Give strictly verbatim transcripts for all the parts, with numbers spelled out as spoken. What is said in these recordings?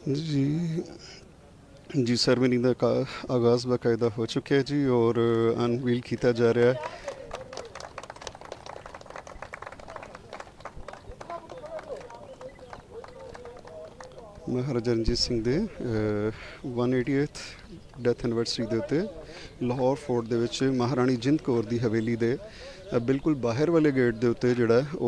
जी जी ceremony का आगाज़ बाकायदा हो चुका है जी और अनवील किया जा रहा है। महाराजा रणजीत सिंह दे वन एटीएथ डेथ एनिवर्सरी के उत्ते लाहौर फोर्ट दे विच महाराणी जिंद कौर की हवेली दे बिल्कुल बाहर वाले गेट के उत्ते जिहड़ा वो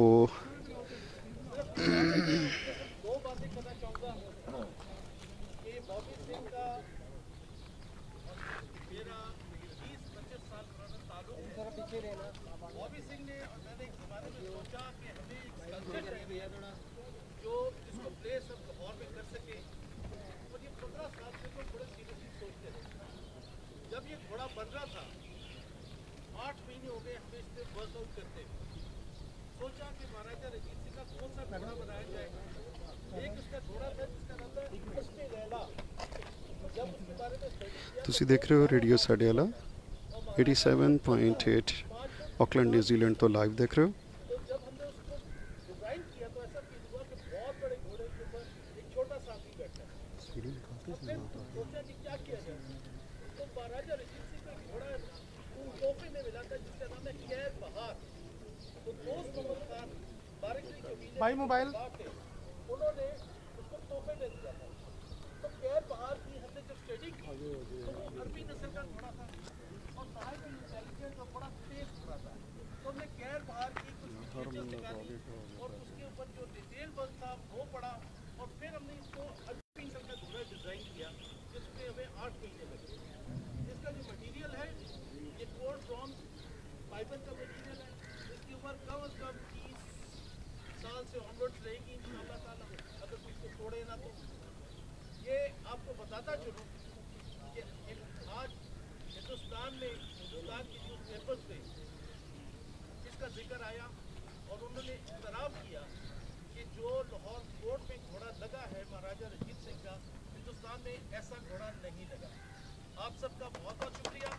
जब ये घोड़ा बन रहा था आठ महीने हो गए हमें इस पे वर्कआउट करते सोचा कि महाराजा रंजीत सिंह का कौन सा घोड़ा बनाया जाए। एक उसका घोड़ा था जिसका नाम था उसके लैला। जब उसके बारे में तुसी देख रहे हो रेडियो साढ़े वाला eighty seven point eight Auckland New Zealand तो लाइव देख रहे हो। तो जब हमने उसको डिजाइन किया तो ऐसा फील हुआ कि बहुत बड़े घोड़े के ऊपर एक छोटा सा आदमी बैठा है। सोचा कि क्या किया जाए तो महाराजा रंजीत सिंह को एक घोड़ा तोहफे में मिला था जिसका नाम है कैर बहार। तो दोस्त मोहम्मद खान बारिक भाई मोबाइल उन्होंने उसको तोहफे में दिया था। तो कैर बहार की हमने जब स्टडी की तो वो अरबी नस्ल का घोड़ा था और बाहर की इंटेलिजेंस और बड़ा तेज घोड़ा था। तो हमने कैर बहार की कुछ फीचर्स निकाली और उसके ऊपर जो डिटेल वर्क था वो पढ़ा और फिर हमने इसको अरबी नस्ल का घोड़ा डिजाइन किया जिसमें हमें आठ महीने लगे। इसका जो मटेरियल है ये कोल्ड ब्रॉन्ज फाइबर का मटेरियल है। इसकी उम्र कम अज कम तीस साल से ऑनवर्ड्स रहेगी इंशाअल्लाह ताला अगर कोई इसको तोड़े ना तो। ये आपको बताता चलूँ कि आज हिंदुस्तान में हिंदुस्तान की न्यूज़ पेपर्स पे इसका जिक्र आया और उन्होंने इतराफ़ किया कि जो लाहौर कोर्ट में घोड़ा लगा है महाराजा रंजीत सिंह का हिंदुस्तान में ऐसा घोड़ा नहीं लगा। आप सबका बहुत बहुत शुक्रिया।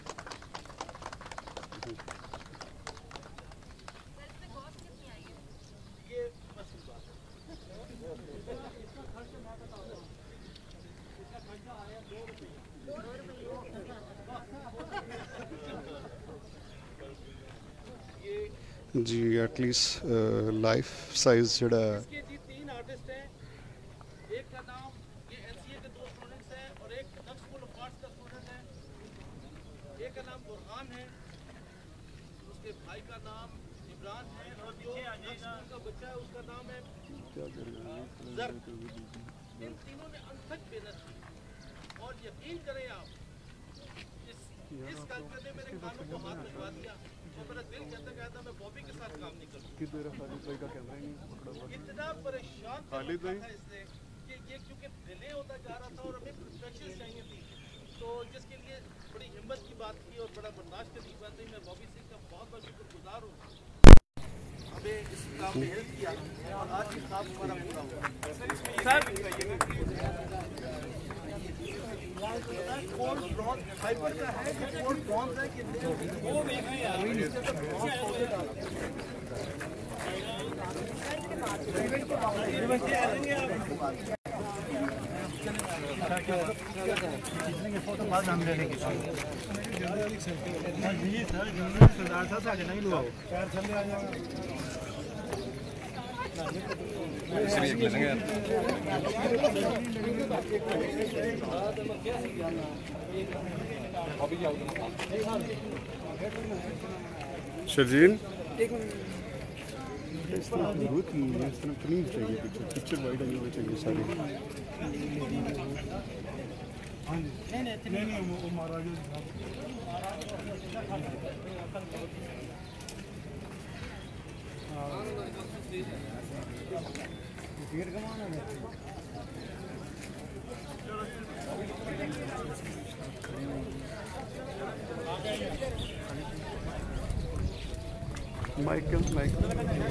ये बस बात जी एटलीस्ट लाइफ साइज जड़ा इसके जी तीन आर्टिस्ट हैं। एक का नाम ये एनसीए के दो स्टूडेंट्स हैं और एक नक्स स्कूल ऑफ आर्ट्स का स्टूडेंट है। एक का नाम बुरहान है उसके भाई का नाम इमरान है और जो नक्स स्कूल का बच्चा है उसका नाम है जर्द। इन तीनों ने अनथक मेहनत की और यकीन करें आप इस इस कल्चर ने मेरे कानों को हाथ लगवा दिया और मेरा दिल कहता कहता मैं बॉबी के साथ काम नहीं करूँ। इतना परेशान था इसने कि ये क्योंकि डिले होता जा रहा था और हमें प्रोफेशनल चाहिए थी तो जिसके लिए बड़ी हिम्मत की बात की और बड़ा बर्दाश्त करने की बात थी। मैं बॉबी सिंह का बहुत बहुत शुक्रगुजार हूँ हमें इस काम में हेल्प किया और आज ये काम हमारा पूरा हुआ। कोल्ड ब्रॉन्ज फाइबर का है कि कोल्ड ब्रॉन्ज है कि वो फोटो बाद नाम लेने की सरदार साहब आगे नहीं लुआ पैर थल्ले आ जाएगा शर्जीन इस तरह जरूरत नहीं है। इस तरह क्लीन चाहिए पिक्चर पिक्चर वाइड एंगल चाहिए सारी। नहीं नहीं नहीं वो महाराजा गेट कमाना है माइकल माइकल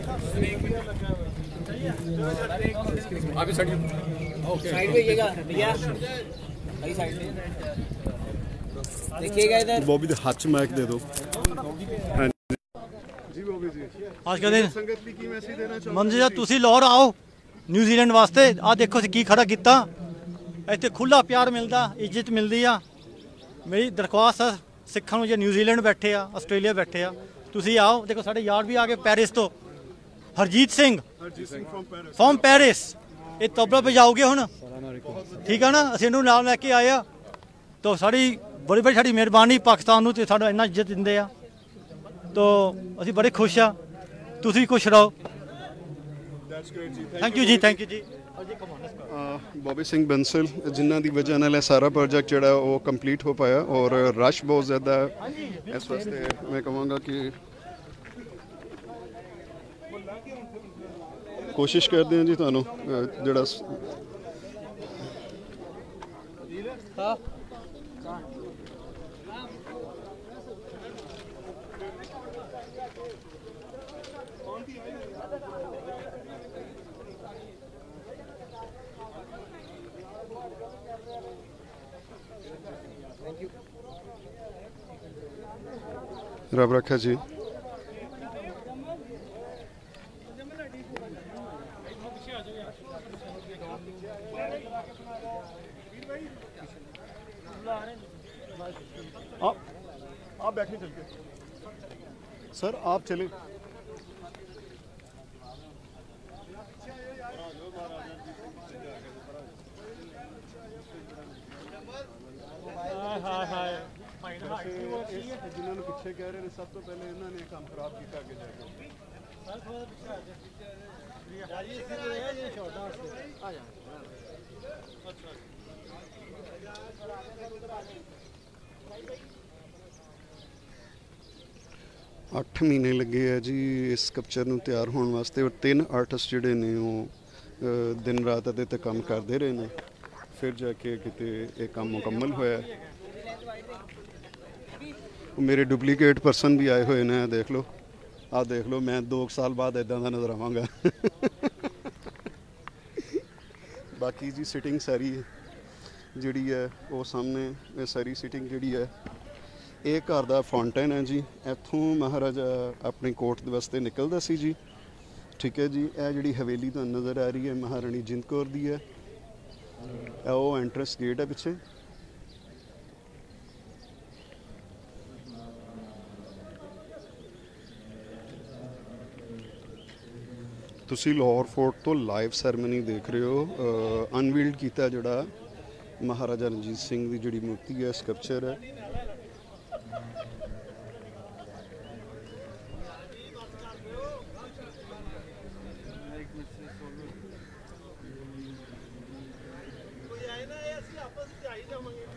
अभी साइड ओके साइड पे आइएगा भैया भाई साइड पे देखिएगा इधर बॉबी दे हाथ च माइक दे दो। हां जी बॉबी जी आज का दिन संगत ली की मैसेज देना चाहते मंजिला तुसी लाहौर आओ न्यूजीलैंड वास्ते आ देखो सी की खड़ा किता ਇੱਥੇ ਖੁੱਲ੍ਹਾ ਪਿਆਰ ਮਿਲਦਾ, ਇੱਜ਼ਤ ਮਿਲਦੀ ਆ। ਮੇਰੀ ਦਰਖਾਸਤ ਆ ਸਿੱਖਾਂ ਨੂੰ, ਜੇ ਨਿਊਜ਼ੀਲੈਂਡ ਬੈਠੇ ਆ, ਆਸਟ੍ਰੇਲੀਆ ਬੈਠੇ ਆ, ਤੁਸੀਂ ਆਓ। ਦੇਖੋ ਸਾਡੇ ਯਾਰ ਵੀ ਆ ਗਏ ਪੈਰਿਸ ਤੋਂ, ਹਰਜੀਤ ਸਿੰਘ ਫਰੋਮ ਪੈਰਿਸ। ਇਹ ਤਬਲਾ ਵਜਾਓਗੇ ਹੁਣ, ਠੀਕ ਆ ਨਾ? ਅਸੀਂ ਇਹਨੂੰ ਨਾਲ ਲੈ ਕੇ ਆਏ ਆ। ਤਾਂ ਸਾਡੀ ਬੜੀ ਬੜੀ ਸਾਡੀ ਮਿਹਰਬਾਨੀ ਪਾਕਿਸਤਾਨ ਨੂੰ, ਤੇ ਸਾਨੂੰ ਇੰਨਾ ਇੱਜ਼ਤ ਦਿੰਦੇ ਆ। ਤਾਂ ਅਸੀਂ ਬੜੇ ਖੁਸ਼ ਆ। ਤੁਸੀਂ ਖੁਸ਼ ਰਹੋ। ਥੈਂਕ ਯੂ ਜੀ, ਥੈਂਕ ਯੂ ਜੀ। ਬੋਬੀ ਸਿੰਘ ਬੰਸਲ ਜਿਨ੍ਹਾਂ ਦੀ ਵਜ੍ਹਾ ਨਾਲ ਇਹ ਸਾਰਾ ਪ੍ਰੋਜੈਕਟ ਜਿਹੜਾ ਉਹ ਕੰਪਲੀਟ ਹੋ ਪਾਇਆ, ਔਰ ਰਸ਼ ਬਹੁਤ ਜ਼ਿਆਦਾ ਹੈ। ਇਸ ਵਾਸਤੇ ਮੈਂ ਕਹਾਂਗਾ ਕਿ ਕੋਸ਼ਿਸ਼ ਕਰਦੇ ਹਾਂ ਜੀ ਤੁਹਾਨੂੰ ਅਹ, ਜਿਹੜਾ ਸ- ਰੱਬ ਰੱਖਾ ਜੀ। आप आप बैठे चल के सर, आप चले। ਜਿਨ੍ਹਾਂ ਨੂੰ ਪਿੱਛੇ ਕਹਿ ਰਹੇ ਨੇ, ਸਭ ਤੋਂ ਪਹਿਲੇ ਇਹਨਾਂ ਨੇ ਕੰਮ ਖਰਾਬ ਕੀਤਾ ਅੱਗੇ ਜਾ ਕੇ। ਅੱਠ ਮਹੀਨੇ ਲੱਗੇ ਆ ਜੀ ਇਸ ਸਕਲਪਚਰ ਨੂੰ ਤਿਆਰ ਹੋਣ ਵਾਸਤੇ, ਔਰ ਤਿੰਨ ਆਰਟਿਸਟ ਜਿਹੜੇ ਨੇ ਉਹ ਅ, ਦਿਨ ਰਾਤ ਇਹਦੇ 'ਤੇ ਕੰਮ ਕਰਦੇ ਰਹੇ ਨੇ, ਫਿਰ ਜਾ ਕੇ ਕਿਤੇ ਇਹ ਕੰਮ ਮੁਕੰਮਲ ਹੋਇਆ। ਮੇਰੇ ਡੁਪਲੀਕੇਟ ਪਰਸਨ ਵੀ ਆਏ ਹੋਏ ਨੇ, ਦੇਖ ਲਓ, ਆਹ ਦੇਖ ਲਓ, ਮੈਂ ਦੋ ਸਾਲ ਬਾਅਦ ਇੱਦਾਂ ਦਾ ਨਜ਼ਰ ਆਵਾਂਗਾ। ਬਾਕੀ ਜੀ ਸਿਟਿੰਗ ਸਾਰੀ ਜਿਹੜੀ ਹੈ ਉਹ ਸਾਹਮਣੇ, ਇਹ ਸਾਰੀ ਸਿਟਿੰਗ ਜਿਹੜੀ ਹੈ, ਇਹ ਘਰ ਦਾ ਫਾਊਂਟੇਨ ਹੈ ਜੀ। ਇੱਥੋਂ ਮਹਾਰਾਜਾ ਆਪਣੀ ਕੋਰਟ ਦੇ ਵਾਸਤੇ ਨਿਕਲਦਾ ਸੀ ਜੀ, ਠੀਕ ਹੈ ਜੀ। ਇਹ ਜਿਹੜੀ ਹਵੇਲੀ ਤੁਹਾਨੂੰ ਨਜ਼ਰ ਆ ਰਹੀ ਹੈ ਮਹਾਰਾਣੀ ਜਿੰਦ ਕੌਰ ਦੀ ਹੈ। ਇਹ ਉਹ ਐਂਟਰੈਂਸ ਗੇਟ ਹੈ ਪਿੱਛੇ। ਤੁਸੀਂ ਲਾਹੌਰ ਫੋਰਟ ਤੋਂ ਲਾਈਵ ਸੈਰੇਮਨੀ ਦੇਖ ਰਹੇ ਹੋ। ਅਨਵੀਲਡ ਕੀਤਾ ਜਿਹੜਾ ਮਹਾਰਾਜਾ ਰਣਜੀਤ ਸਿੰਘ ਦੀ ਜਿਹੜੀ ਮੂਰਤੀ ਹੈ, ਸਕਲਪਚਰ ਹੈ। ਕੋਈ ਆਏ ਨਾ, ਇਹ ਅਸੀਂ ਆਪਸ ਵਿੱਚ ਆਈ ਜਾਵਾਂਗੇ।